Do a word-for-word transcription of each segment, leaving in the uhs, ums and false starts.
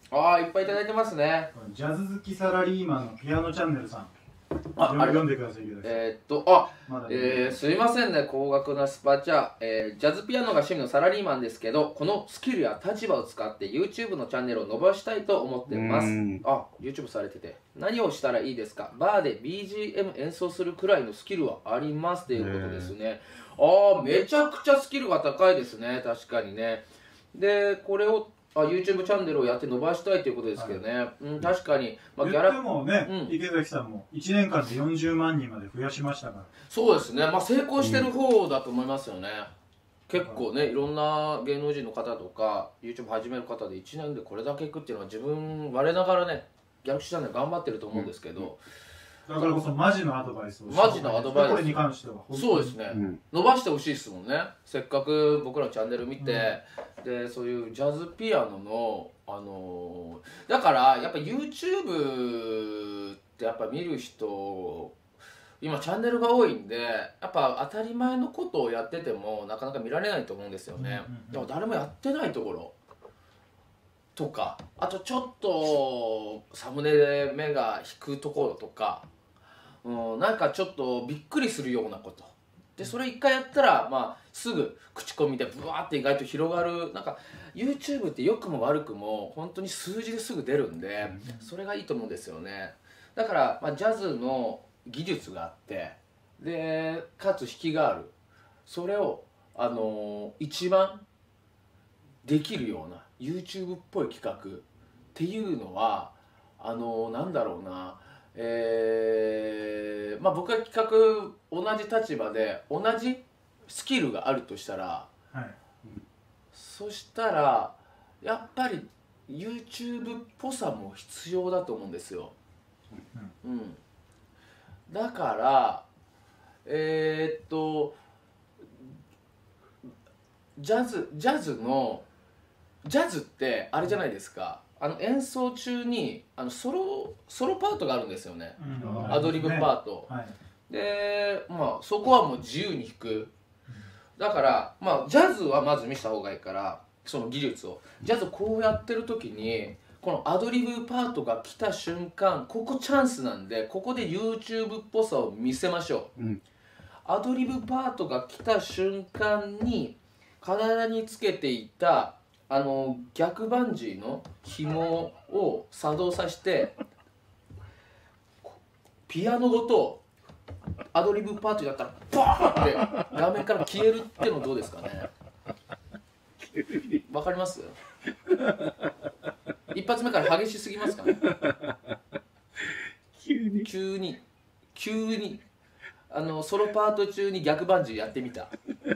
ああ、いっぱいいただいてますね。 ジャズ好きサラリーマンのピアノチャンネルさん。 あ、 読んでください。 えー、っと、あ、 ま、 えー、すいませんね、高額なスパチャ、えー。ジャズピアノが趣味のサラリーマンですけど、このスキルや立場を使って YouTube のチャンネルを伸ばしたいと思っています。あ、YouTube されてて。何をしたらいいですか？バーで ビージーエム 演奏するくらいのスキルはありますということですね。ああ、めちゃくちゃスキルが高いですね、確かにね。で、これをあ YouTube チャンネルをやって伸ばしたいということですけどね、はい、うん、確かに、 まあ、ギャラでもね、うん、池崎さんもいちねんかんでよんじゅうまんにんまで増やしましたから。 そうですね、まあ、成功してる方だと思いますよね、うん、結構ね、いろんな芸能人の方とか YouTube 始める方でいちねんでこれだけいくっていうのは自分我ながらね、ギャラクシーチャンネル頑張ってると思うんですけど、 うん、だからこそマジのアドバイスをマジのアドバイス、 これに関してはそうですね、うん、伸ばしてほしいですもんね。せっかく僕らのチャンネル見て、うん、でそういうジャズピアノのあのー、だからやっぱ YouTube ってやっぱ見る人今チャンネルが多いんで、やっぱ当たり前のことをやっててもなかなか見られないと思うんですよね。でも誰もやってないところとか、あとちょっとサムネで目が引くところとか、うん、なんかちょっとびっくりするようなことで、それ一回やったら、まあ、すぐ口コミでブワーって意外と広がる。なんか YouTube って良くも悪くも本当に数字ですぐ出るんで、それがいいと思うんですよね。だから、まあ、ジャズの技術があってでかつ弾きがある、それを、あのー、一番できるような YouTube っぽい企画っていうのはあのー、なんだろうな、えーまあ、僕は企画同じ立場で同じスキルがあるとしたら、はい、そしたらやっぱり YouTube っぽさも必要だと思うんですよ、うんうん、だからえー、っとジャズジャズのジャズってあれじゃないですか、あの演奏中にあのソロソロパートがあるんですよね、うん、アドリブパート、ね、はい、でまあそこはもう自由に弾く。だからまあジャズはまず見せた方がいいから、その技術をジャズこうやってる時にこのアドリブパートが来た瞬間、ここチャンスなんでここで YouTube っぽさを見せましょう、うん、アドリブパートが来た瞬間に体につけていたあの逆バンジーの紐を作動させてピアノごとアドリブパートだったらバーンって画面から消えるってのどうですかね。わかります？一発目から激しすぎますかね。急に急に急にあのソロパート中に逆バンジーやってみた。 ジ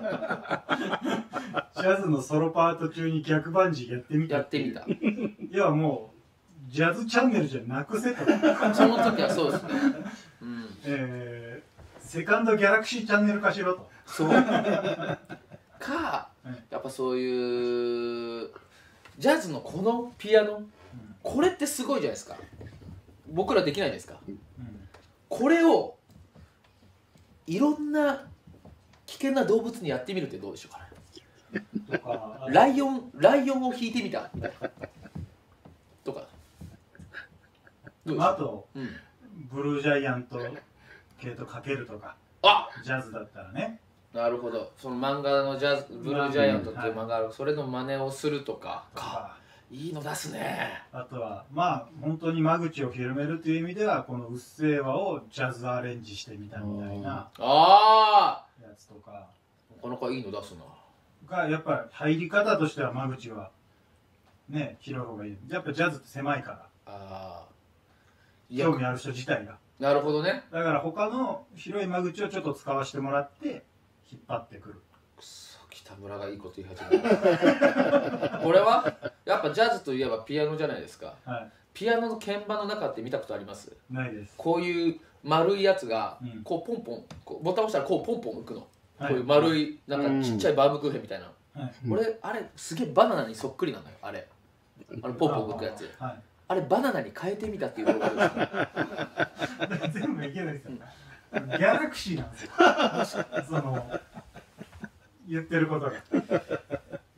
ャズのソロパート中に逆バンジーやってみた。 やってみた。 いやもうジャズチャンネルじゃなくせと。 その時はそうですね。うん、 えー、セカンドギャラクシーチャンネル化しろと。 そう。か、やっぱそういうジャズのこのピアノ、うん、これってすごいじゃないですか。僕らできないですか。うん、これをいろんな危険な動物にやってみるってどうでしょうかね。とかライオンライオンを引いてみたみたいなとかどうでしょう。あと、うん、ブルージャイアント系とかけるとか、 あジャズだったらね。 なるほど、その漫画のジャズブルージャイアントっていう漫画ある、はい、それの真似をするとかか、いいの出すね。 あとはまあ本当に間口を広めるという意味ではこの「うっせぇわ」をジャズアレンジしてみたみたいなあやつとか、 なかなかいいの出すな。 がやっぱり入り方としては間口はね広い方がいい。やっぱジャズって狭いから、あ興味ある人自体が。 なるほどね。 だから他の広い間口をちょっと使わせてもらって引っ張ってくる。 くそ、北村がいいこと言い始めた。これはやっぱジャズといえばピアノじゃないですか、はい、ピアノの鍵盤の中って見たことあります？ ないです。 こういう丸いやつがこうポンポン、こうボタン押したらこうポンポン浮くの、はい、こういう丸いなんかちっちゃいバームクーヘンみたいな、はい、俺あれすげえバナナにそっくりなのよ、あれあのポンポン浮くやつ。あ, あ, あれバナナに変えてみたっていう動画です。 全部いけないですよ、うん、ギャラクシーなんですよ。その言ってることが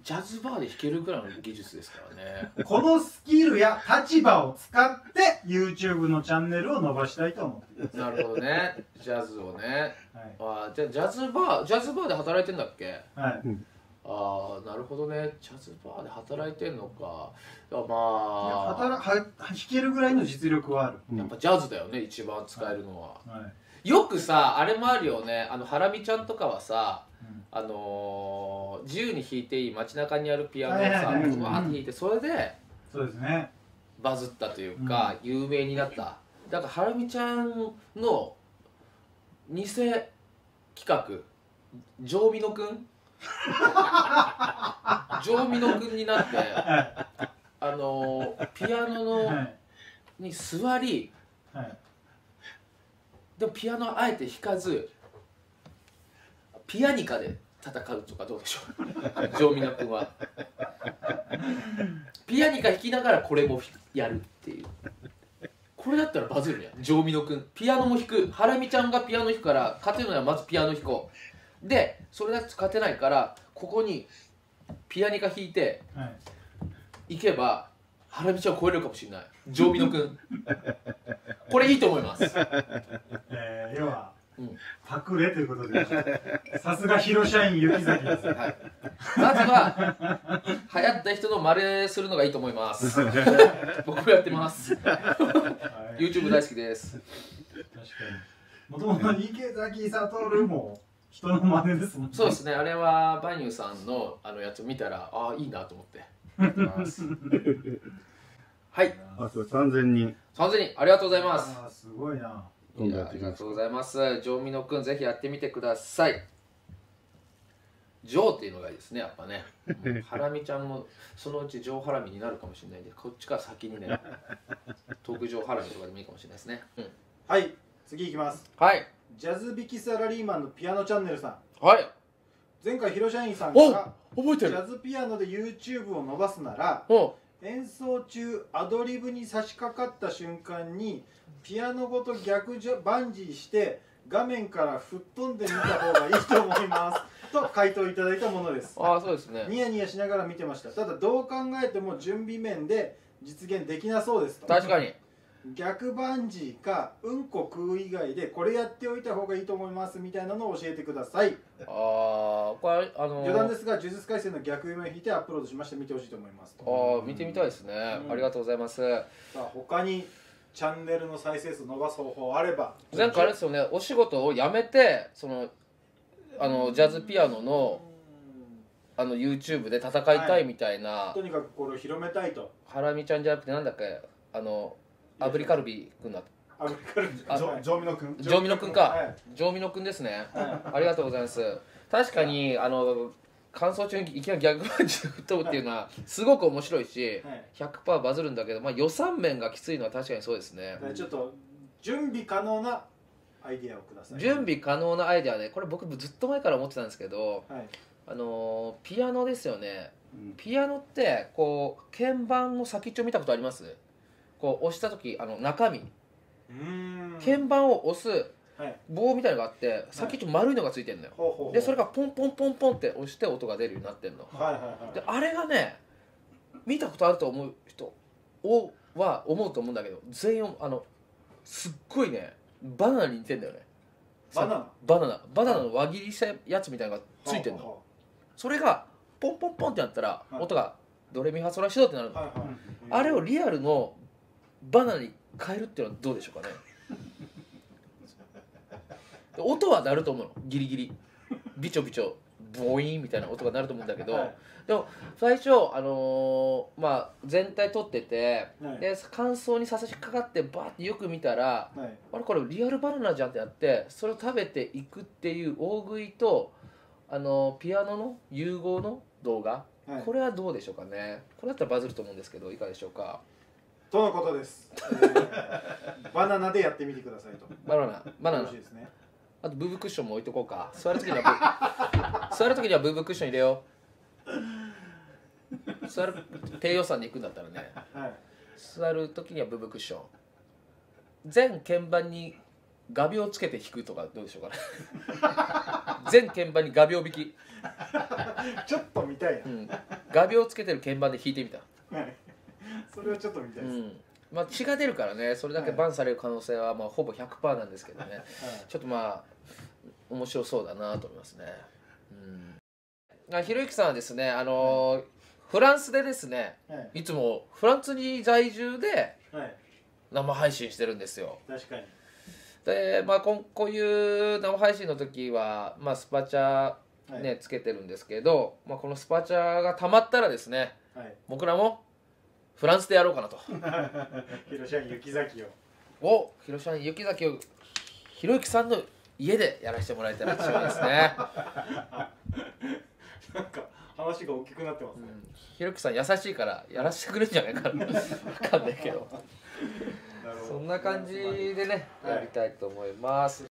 ジャズバーで弾けるぐらいの技術ですからね。 このスキルや立場を使って YouTube のチャンネルを伸ばしたいと思ってなるほどね。ジャズをね。 はい、 あじゃあジャズバージャズバーで働いてんだっけ？ はい。 ああなるほどね。ジャズバーで働いてんのか。いやまあ。 あ。 働は弾けるぐらいの実力はある。 やっぱジャズだよね一番使えるのは。 はいはい、 よくさあれもあるよね。あのハラミちゃんとかはさ。あのー、自由に弾いていい街中にあるピアノをさバーって弾いてそれでそうですねバズったというか、うん、有名になった。だからハラミちゃんの偽企画ジョーミノくんジョーミノくんになってあのー、ピアノの、はい、に座り、はい、でもピアノあえて弾かずピアニカで戦うとかどうでしょうジョーミノ君はピアニカ弾きながらこれもやるっていうこれだったらバズるやんジョーミノ君ピアノも弾くハラミちゃんがピアノ弾くから勝てるのはまずピアノ弾こうでそれだと勝てないからここにピアニカ弾いて、はい、いけばハラミちゃんを超えるかもしれないジョーミノ君これいいと思いますえー、要はうん、パクレということでさすが広社員雪崎です、はい、 まずは流行った人の真似するのがいいと思います僕もやってます、はい、YouTube 大好きです確かにもともと池崎悟も人の真似ですもんねそうですねあれはバニューさんのあのやつ見たらああいいなと思ってやってますはいあとさんぜんにんさんぜんにんありがとうございますあすごいないやありがとうございます。ジョーミノくんぜひやってみてください。ジョーっていうのがいいですねやっぱね。ハラミちゃんもそのうちジョーハラミになるかもしれないんでこっちから先にね特上ハラミとかでもいいかもしれないですね。うん、 はい次いきます。 はい。 ジャズ弾きサラリーマンのピアノチャンネルさん。 はい。 前回広社員さんが覚えてる。 ジャズピアノで YouTube を伸ばすなら演奏中アドリブに差し掛かった瞬間にピアノごと逆バンジーして画面から吹っ飛んでみた方がいいと思いますと回答いただいたものです。 ああそうですね。 ニヤニヤしながら見てました。ただどう考えても準備面で実現できなそうですと。 確かに逆バンジーかうんこ食う以外でこれやっておいた方がいいと思いますみたいなのを教えてください。 ああこれあのー、 余談ですが呪術廻戦の逆夢を引いてアップロードしまして見てほしいと思います。 ああ見てみたいですね、うん、ありがとうございます。 さあ他にチャンネルの再生数伸ばす方法あれば。 前回あれですよねお仕事を辞めてそのあのジャズピアノのあの YouTube で戦いたいみたいな、はい、とにかくこれを広めたいと。 ハラミちゃんじゃなくてなんだっけあの炙りカルビくんだ炙りカルビジョーミノくんジョーミノくんか、はい、ジョーミノくんですね、はい、ありがとうございます。確かにあの乾燥中にいきなり逆バンジー吹っ飛ぶっていうのはすごく面白いし、はい、ひゃくパーセント バズるんだけど、まあ、予算面がきついのは確かにそうですね。 ちょっと準備可能なアイディアをください。 準備可能なアイディアねこれ僕ずっと前から思ってたんですけど、はい、あのピアノですよね、うん、ピアノってこう鍵盤の先っちょ見たことあります？こう押した時あの中身うーん鍵盤を押す棒みたいなのがあって先っちょ丸いのがついてるのよ、はい、でそれがポンポンポンポンって押して音が出るようになってるの、はいはいはい、であれがね見たことあると思う人をは思うと思うんだけど全員あのすっごいねバナナに似てんだよね。 バナナバナナバナナの輪切りしたやつみたいなのがついてるの、はい、それがポンポンポンってやったら音がドレミファソラシドってなるの、はいはい、あれをリアルのバナナに変えるっていうのはどうでしょうかね音は鳴ると思うのギリギリビチョビチョボイーンみたいな音が鳴ると思うんだけど、はい、でも最初あのー、まあ全体撮ってて、はい、で乾燥に差し掛かってバーってよく見たら、はい、あれこれリアルバナナじゃんってなってそれを食べていくっていう大食いと、あのー、ピアノの融合の動画、はい、これはどうでしょうかね。これだったらバズると思うんですけどいかがでしょうかとのことです、えー、バナナでやってみてくださいと。 バナナバナナ、ね、あとブーブクッションも置いとこうか。座るときには座るときにはブーブクッション入れよう。座る低予算で行くんだったらね、はい、座るときにはブーブクッション全鍵盤に画鋲つけて弾くとかどうでしょうかね全鍵盤に画鋲弾きちょっと見たいな、 うん画鋲つけてる鍵盤で弾いてみた。 はい、それはちょっと見たいです、うん、 まあ血が出るからね、それだけバンされる可能性はまあほぼ ひゃくパーセント なんですけどね、はい、ちょっとまあ面白そうだなと思いますね。うん、ひろゆきさんはですね、あのーはい、フランスでですね、はい、いつもフランスに在住で生配信してるんですよ。 確かに。 で、まあ、ここういう生配信の時は、まあ、スパチャ、ね、はい、つけてるんですけど、まあ、このスパチャがたまったらですね、はい、僕らもフランスでやろうかなと。 広島雪崎を。 お、広島雪崎をひろゆきさんの家でやらせてもらえたら強いですね。 なんか話が大きくなってますね。うん、 ひろゆきさん優しいからやらせてくれるんじゃないかな。わかんないけど。そんな感じでね、やりたいと思います。